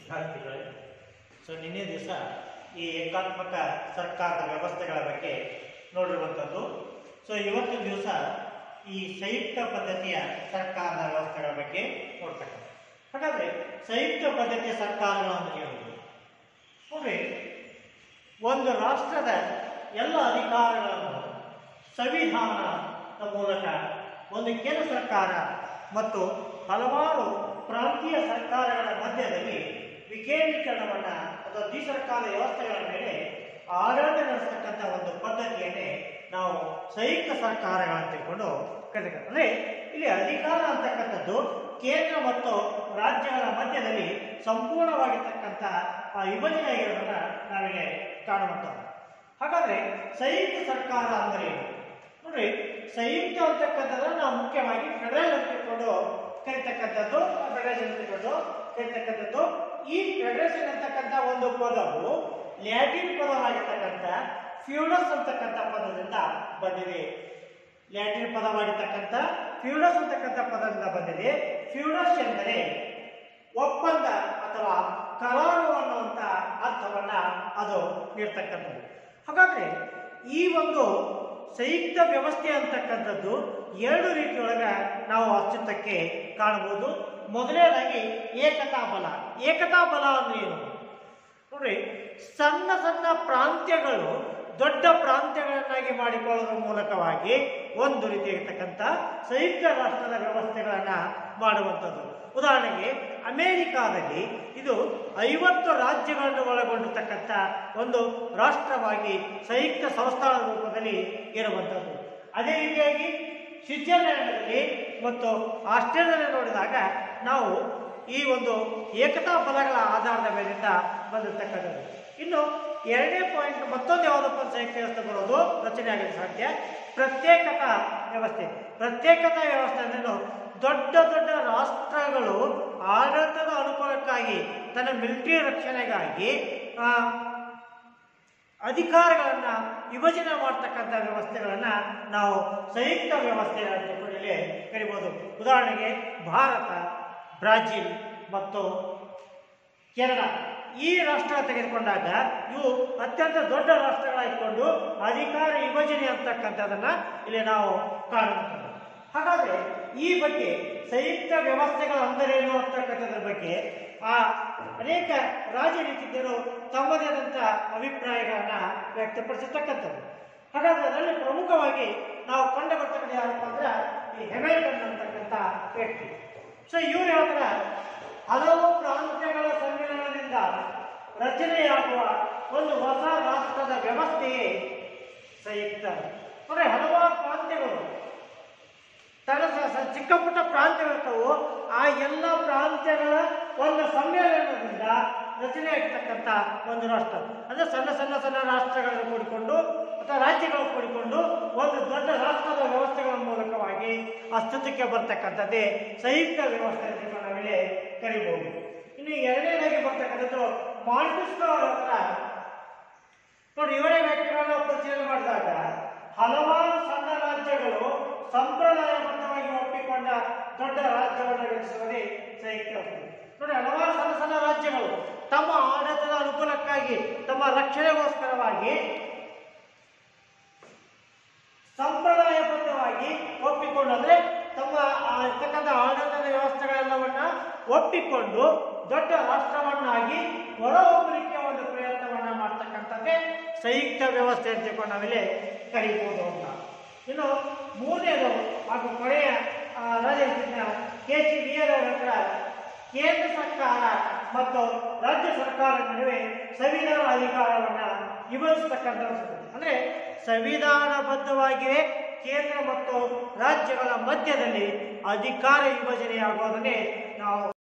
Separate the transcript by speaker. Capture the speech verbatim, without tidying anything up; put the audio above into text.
Speaker 1: ವಿದ್ಯಾರ್ಥಿಗಳೇ, ಸೊ ನಿನ್ನೆ ದಿವಸ ಈ ಏಕಾತ್ಮಕ ಸರ್ಕಾರದ ವ್ಯವಸ್ಥೆಗಳ ಬಗ್ಗೆ ನೋಡಿರುವಂಥದ್ದು. ಸೊ ಇವತ್ತಿನ ದಿವಸ ಈ ಸಂಯುಕ್ತ ಪದ್ಧತಿಯ ಸರ್ಕಾರದ ವ್ಯವಸ್ಥೆಗಳ ಬಗ್ಗೆ ನೋಡ್ತಕ್ಕಂಥ. ಹಾಗಾದ್ರೆ ಸಂಯುಕ್ತ ಪದ್ಧತಿಯ ಸರ್ಕಾರಗಳು ಅಂತ ಹೇಳುವುದು ನೋಡ್ರಿ, ಒಂದು ರಾಷ್ಟ್ರದ ಎಲ್ಲ ಅಧಿಕಾರಗಳನ್ನು ಸಂವಿಧಾನದ ಮೂಲಕ ಒಂದು ಕೇಂದ್ರ ಸರ್ಕಾರ ಮತ್ತು ಹಲವಾರು ಪ್ರಾಂತೀಯ ಸರ್ಕಾರಗಳ ಮಧ್ಯದಲ್ಲಿ ವಿಕೇಂದ್ರೀಕರಣವನ್ನ ಅಥವಾ ದ್ವಿಸರ್ಕಾರ ವ್ಯವಸ್ಥೆಗಳ ಮೇಲೆ ಆಡಳಿತ ನಡೆಸತಕ್ಕಂಥ ಒಂದು ಪದ್ಧತಿಯನ್ನೇ ನಾವು ಸಂಯುಕ್ತ ಸರ್ಕಾರಗಳಂತ ತಿಳ್ಕೊಂಡು ಕರೀತಕ್ಕಂಥ. ಅಂದ್ರೆ ಇಲ್ಲಿ ಅಧಿಕಾರ ಅಂತಕ್ಕಂಥದ್ದು ಕೇಂದ್ರ ಮತ್ತು ರಾಜ್ಯಗಳ ಮಧ್ಯದಲ್ಲಿ ಸಂಪೂರ್ಣವಾಗಿರ್ತಕ್ಕಂಥ ಆ ವಿಭಜನೆ ಆಗಿರೋದನ್ನ ನಾವಿಲ್ಲಿ ಕಾಣುವಂಥದ್ದು. ಹಾಗಾದ್ರೆ ಸಂಯುಕ್ತ ಸರ್ಕಾರ ಅಂದ್ರೆ ಏನು ನೋಡ್ರಿ, ಸಂಯುಕ್ತ ಅಂತಕ್ಕಂಥದ್ದನ್ನ ನಾವು ಮುಖ್ಯವಾಗಿ ಫೆಡರಲ್ ಅಂತ ತಿಳ್ಕೊಂಡು ಕರೀತಕ್ಕಂಥದ್ದು, ಫೆಡರೇಷನ್ ತಿಳ್ಕೊಂಡು ಕರೀತಕ್ಕಂಥದ್ದು. ಈ ಫೆಡರೇಷನ್ ಅಂತಕ್ಕಂಥ ಒಂದು ಪದವು ಲ್ಯಾಟಿನ್ ಪದವಾಗಿರ್ತಕ್ಕಂಥ ಫ್ಯೂಡಸ್ ಅಂತಕ್ಕಂಥ ಪದದಿಂದ ಬಂದಿದೆ. ಲ್ಯಾಟಿನ್ ಪದವಾಗಿರ್ತಕ್ಕಂಥ ಫ್ಯೂಡಸ್ ಅಂತಕ್ಕಂಥ ಪದದಿಂದ ಬಂದಿದೆ. ಫ್ಯೂಡಸ್ ಎಂದರೆ ಒಪ್ಪಂದ ಅಥವಾ ಕರಾರು ಅನ್ನುವಂಥ ಅರ್ಥವನ್ನ ಅದು ನೀಡ್ತಕ್ಕಂಥದ್ದು. ಹಾಗಾದ್ರೆ ಈ ಒಂದು ಸಂಯುಕ್ತ ವ್ಯವಸ್ಥೆ ಅಂತಕ್ಕಂಥದ್ದು ಎರಡು ರೀತಿಯೊಳಗ ನಾವು ಅಸ್ತಿತ್ವಕ್ಕೆ ಕಾಣಬಹುದು. ಮೊದಲನೇದಾಗಿ ಏಕತಾ ಬಲ. ಏಕತಾ ಬಲ ಅಂದ್ರೆ ಏನು ನೋಡ್ರಿ, ಸಣ್ಣ ಸಣ್ಣ ಪ್ರಾಂತ್ಯಗಳು ದೊಡ್ಡ ಪ್ರಾಂತ್ಯಗಳನ್ನಾಗಿ ಮಾಡಿಕೊಳ್ಳುವ ಮೂಲಕವಾಗಿ ಒಂದು ರೀತಿಯಾಗಿರ್ತಕ್ಕಂಥ ಸಂಯುಕ್ತ ರಾಷ್ಟ್ರದ ವ್ಯವಸ್ಥೆಗಳನ್ನ ಮಾಡುವಂಥದ್ದು. ಉದಾಹರಣೆಗೆ ಅಮೆರಿಕಾದಲ್ಲಿ ಇದು ಐವತ್ತು ರಾಜ್ಯಗಳನ್ನು ಒಳಗೊಂಡಿರ್ತಕ್ಕಂಥ ಒಂದು ರಾಷ್ಟ್ರವಾಗಿ ಸಂಯುಕ್ತ ಸಂಸ್ಥಾನ ರೂಪದಲ್ಲಿ ಇರುವಂಥದ್ದು. ಅದೇ ರೀತಿಯಾಗಿ ಸ್ವಿಟ್ಜರ್ಲ್ಯಾಂಡ್ನಲ್ಲಿ ಮತ್ತು ಆಸ್ಟ್ರೇಲಿಯಾದಲ್ಲಿ ನೋಡಿದಾಗ ನಾವು ಈ ಒಂದು ಏಕತಾ ಬಲಗಳ ಆಧಾರದ ಮೇಲಿಂದ ಬಂದಿರತಕ್ಕಂಥದ್ದು. ಇನ್ನು ಎರಡನೇ ಪಾಯಿಂಟ್ ಮತ್ತೊಂದು ಯಾವುದಪ್ಪ ಸಂಯುಕ್ತ ವ್ಯವಸ್ಥೆ ಬರೋದು ರಚನೆ ಆಗಲು ಸಾಧ್ಯ, ಪ್ರತ್ಯೇಕತಾ ವ್ಯವಸ್ಥೆ. ಪ್ರತ್ಯೇಕತಾ ವ್ಯವಸ್ಥೆ ಅಂದ್ರೆ ದೊಡ್ಡ ದೊಡ್ಡ ರಾಷ್ಟ್ರಗಳು ಆಡಳಿತದ ಅನುಕೂಲಕ್ಕಾಗಿ ತನ್ನ ಮಿಲಿಟರಿ ರಕ್ಷಣೆಗಾಗಿ ಆ ಅಧಿಕಾರಗಳನ್ನ ವಿಭಜನೆ ಮಾಡ್ತಕ್ಕಂಥ ವ್ಯವಸ್ಥೆಗಳನ್ನ ನಾವು ಸಂಯುಕ್ತ ವ್ಯವಸ್ಥೆ ಅಂತ ಕರಿಬಹುದು. ಉದಾಹರಣೆಗೆ ಭಾರತ, ಬ್ರಾಜಿಲ್ ಮತ್ತು ಕೆನಡಾ ಈ ರಾಷ್ಟ್ರ ತೆಗೆದುಕೊಂಡಾಗ ಇವು ಅತ್ಯಂತ ದೊಡ್ಡ ರಾಷ್ಟ್ರಗಳಾಗಿಕೊಂಡು ಅಧಿಕಾರ ವಿಭಜನೆ ಅಂತಕ್ಕಂಥದನ್ನ ಇಲ್ಲಿ ನಾವು ಕಾಣುತ್ತೇವೆ. ಹಾಗಾದ್ರೆ ಈ ಬಗ್ಗೆ ಸಂಯುಕ್ತ ವ್ಯವಸ್ಥೆಗಳು ಅಂದರೇನು ಅಂತಕ್ಕಂಥದ್ರ ಬಗ್ಗೆ ಆ ಅನೇಕ ರಾಜನೀತಿಜ್ಞರು ತಮ್ಮದೇ ಆದಂಥ ಅಭಿಪ್ರಾಯಗಳನ್ನ ವ್ಯಕ್ತಪಡಿಸತಕ್ಕಂಥದ್ದು. ಹಾಗಾದ್ರೆ ಅದರಲ್ಲಿ ಪ್ರಮುಖವಾಗಿ ನಾವು ಕಂಡು ಬರ್ತಕ್ಕಂಥ ಯಾರಪ್ಪ ಅಂದ್ರೆ ಈ ಹೆಮಿಲ್ಟನ್ ಅಂತಕ್ಕಂಥ ವ್ಯಕ್ತಿ. ಸೊ ಇವ್ರು ಹೇಳ್ತಾರೆ, ಹಲವು ಪ್ರಾಂತ್ಯಗಳ ಸಮ್ಮಿಲನದಿಂದ ರಚನೆಯಾಗುವ ಒಂದು ಹೊಸ ರಾಷ್ಟ್ರದ ವ್ಯವಸ್ಥೆಯೇ ಸಂಯುಕ್ತ. ಅಂದ್ರೆ ಹಲವಾರು ಪ್ರಾಂತ್ಯಗಳು ತನ್ನ ಚಿಕ್ಕ ಪುಟ್ಟ ಪ್ರಾಂತ್ಯಗಳಿರ್ತವು, ಆ ಎಲ್ಲ ಪ್ರಾಂತ್ಯಗಳ ಒಂದು ಸಮ್ಮೇಳನದಿಂದ ರಚನೆ ಆಗಿರ್ತಕ್ಕಂಥ ಒಂದು ರಾಷ್ಟ್ರ. ಅಂದ್ರೆ ಸಣ್ಣ ಸಣ್ಣ ಸಣ್ಣ ರಾಷ್ಟ್ರಗಳನ್ನು ಕೂಡಿಕೊಂಡು ಅಥವಾ ರಾಜ್ಯಗಳು ಕೂಡಿಕೊಂಡು ಒಂದು ದೊಡ್ಡ ರಾಷ್ಟ್ರದ ವ್ಯವಸ್ಥೆಗಳ ಮೂಲಕವಾಗಿ ಅಸ್ತಿತ್ವಕ್ಕೆ ಬರ್ತಕ್ಕಂಥದ್ದೇ ಸಂಯುಕ್ತ ವ್ಯವಸ್ಥೆ ಅಂತ ನಾವಿಲ್ಲಿ ಕರಿಬಹುದು. ಇನ್ನು ಎರಡನೇದಾಗಿ ಬರ್ತಕ್ಕಂಥದ್ದು ಮಾಂಟೆಸ್ಕ್ಯೂ ಅವರ ಹತ್ರ ನೋಡಿ, ಇವರೇ ವ್ಯಕ್ತಿಗಳನ್ನ ಪರಿಶೀಲನೆ ಮಾಡಿದಾಗ ಹಲವಾರು ಸಣ್ಣ ರಾಜ್ಯಗಳು ಸಂಪ್ರದಾಯಬದ್ಧವಾಗಿ ಒಪ್ಪಿಕೊಂಡ ದೊಡ್ಡ ರಾಜ್ಯವನ್ನು ರಚಿಸುವುದೇ ಸಂಯುಕ್ತ ವ್ಯವಸ್ಥೆ. ನೋಡಿ, ಹಲವಾರು ಸಣ್ಣ ಸಣ್ಣ ರಾಜ್ಯಗಳು ತಮ್ಮ ಆಡಳಿತದ ಅನುಕೂಲಕ್ಕಾಗಿ ತಮ್ಮ ರಕ್ಷಣೆಗೋಸ್ಕರವಾಗಿ ಸಂಪ್ರದಾಯಬದ್ಧವಾಗಿ ಒಪ್ಪಿಕೊಂಡು ಅಂದ್ರೆ ತಮ್ಮ ಇರ್ತಕ್ಕಂಥ ಆಡಳಿತದ ವ್ಯವಸ್ಥೆಗಳೆಲ್ಲವನ್ನ ಒಪ್ಪಿಕೊಂಡು ದೊಡ್ಡ ರಾಷ್ಟ್ರವನ್ನಾಗಿ ಹೊರಹೊಮ್ಮಲಿಕ್ಕೆ ಒಂದು ಪ್ರಯತ್ನವನ್ನ ಮಾಡ್ತಕ್ಕಂಥದ್ದೇ ಸಂಯುಕ್ತ ವ್ಯವಸ್ಥೆ ಅಂತ ನಾವಿಲ್ಲಿ ಕರೀಬಹುದು ಅಂತ. ಇನ್ನು ಮೂರನೇದು ಹಾಗೂ ಕೊನೆಯ ರಾಜಕೀಯ ಕೆ ಸಿ ಬಿಯರ್ ಅವರ ಹತ್ರ ಕೇಂದ್ರ ಸರ್ಕಾರ ಮತ್ತು ರಾಜ್ಯ ಸರ್ಕಾರದ ನಡುವೆ ಸಂವಿಧಾನ ಅಧಿಕಾರವನ್ನ ವಿಭಜಿಸತಕ್ಕಂಥ ಅಂದ್ರೆ ಸಂವಿಧಾನಬದ್ಧವಾಗಿಯೇ ಕೇಂದ್ರ ಮತ್ತು ರಾಜ್ಯಗಳ ಮಧ್ಯದಲ್ಲಿ ಅಧಿಕಾರ ವಿಭಜನೆಯಾಗುವುದನ್ನೇ ನಾವು